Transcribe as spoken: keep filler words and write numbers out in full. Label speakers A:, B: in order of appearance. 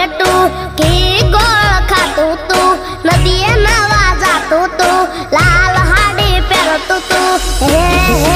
A: भेटू की गोळ खातो तू नदीए नावा जातो तू लाल हाडी पेरतो तू हे